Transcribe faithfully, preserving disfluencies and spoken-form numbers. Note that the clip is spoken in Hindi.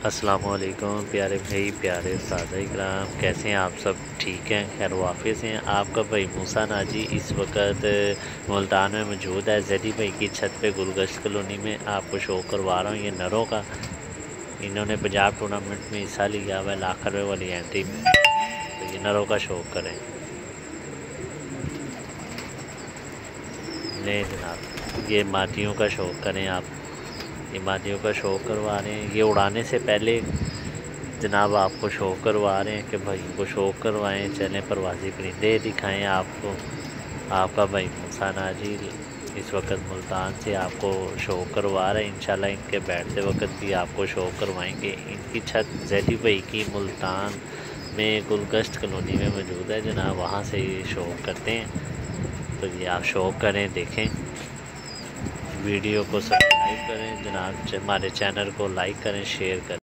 अस्सलामुअलैकुम प्यारे भाई, प्यारे सादा इकराम, कैसे हैं आप सब? ठीक हैं, खैर वाफिस हैं। आपका भाई मूसा नाजी इस वक्त मुल्तान में मौजूद है। जैदी भाई की छत पे गुलगश्त कॉलोनी में आपको शो करवा रहा हूँ ये नरों का। इन्होंने पंजाब टूर्नामेंट में हिस्सा लिया हुआ है लाख रुपये वाली एंट्री में, तो ये नरों का शौक करें। नहीं जनाब, ये मादियों का शौक करें आप। ये मादियों का शौक करवा रहे हैं। ये उड़ाने से पहले जनाब आपको शौक करवा रहे हैं कि भाई इनको शौक करवाएं। चलें परवाजी परिंदे दिखाएं आपको। आपका भाई मूसा नाजी इस वक्त मुल्तान से आपको शौक करवा रहे हैं। इंशाल्लाह इनके बैठते वक्त भी आपको शौक करवाएंगे। इनकी छत जैदी भाई की मुल्तान में गुलगश्त कॉलोनी में मौजूद है जनाब, वहाँ से ये शौक करते हैं। तो ये आप शौक करें, देखें, वीडियो को सब्सक्राइब करें जनाब, हमारे चैनल को लाइक करें, शेयर करें।